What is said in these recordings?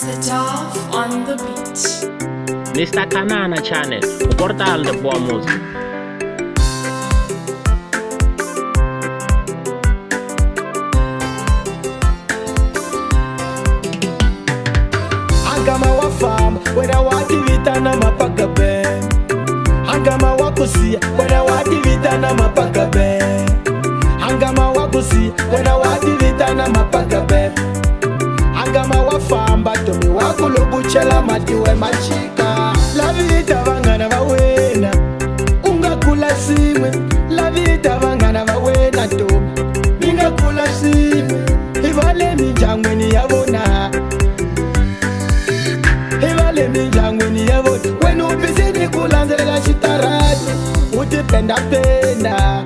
Mr. Tough on the beat. Mr. Kanana Channel, o portal de boa música. Angama wa fam, wena wati vita na mapaka ben. Angama wa kusi, wena wati vita na mapaka ben. Angama wa kusi, wena wati vita na mapaka ben. Angama wa fam, batomi wa kulubuchela matiwe machika. La vita vangana va wena, unga kula simwe. La vita vangana va wena tomi, minga kula simwe. Ivale mijangwe ni yavona. Ivale mijangwe ni yavona. Wenu ubizini kulanzelela shitarati, utipenda penda.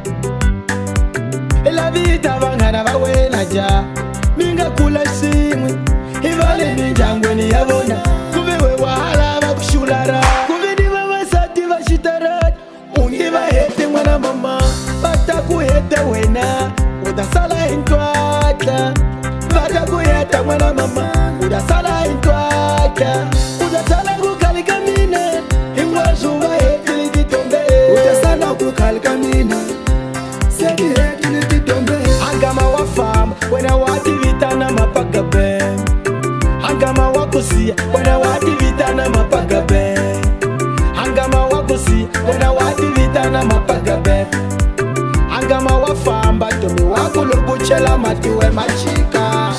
La vita vangana va wena ja, minga kula simwe. Ivale mijangwe ni yavona. Kuviwe wahala va kushulara, kuvidi vavasati va shitarati. Ungiva hete mwana mama, batakuhete wena, udasala intwata. Batakuheta mwana mama, udasala intwata. Udasala kukalika mine, ingwazuva hete likitombe. Udasala kukalika mine, sedi hete likitombe. Angama wa fam, wena wati vita na mapaka ben. Angama wa kusi, wena wati vita na mapaka ben. Angama wa kusi, wena wati vita na mapaka ben. Angama wa fam, batomi wa kulubuchela matiwe machika.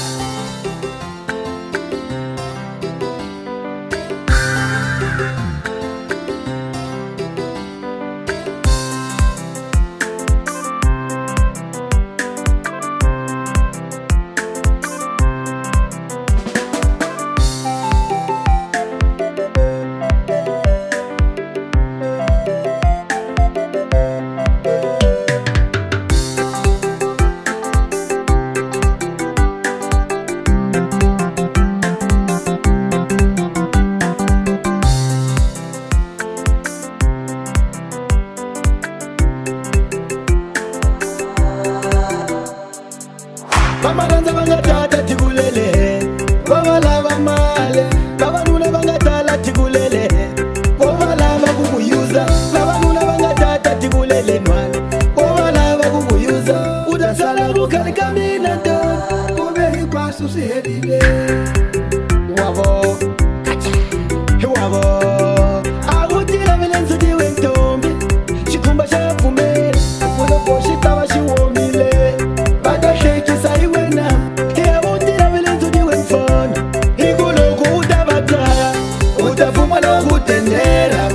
Bamaranza bangatata tigulele, babalava male. Babanuna bangatala tigulele, babalava kukuyuza. Babanuna bangatata tigulele nwale, babalava kukuyuza. Udasala kukalika mina ndo, kubehi kwasu sihedile. Wabo, wabo, agutila milenzo diwe ntombi. Shikumba shafumele, kulo poshita wa shiwomile. Bada shake sa iwena, kia utila milenzo diwe mfona. Higulo kutabata, utafuma lo kutendera.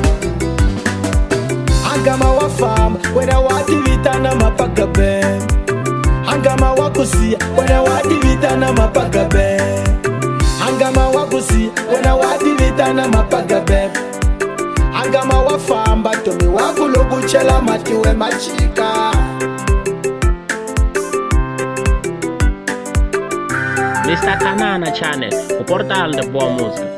Angama wa fam, wena wati vita na mapaka ben. Angama wa kusi, wena wati vita na mapaka ben. Angama wa kusi, wena wati vita na mapaka ben. Angama wa fam, batomi wa kulubuchela matiwe machika. Mr. Kanana Channel, o portal de boa música.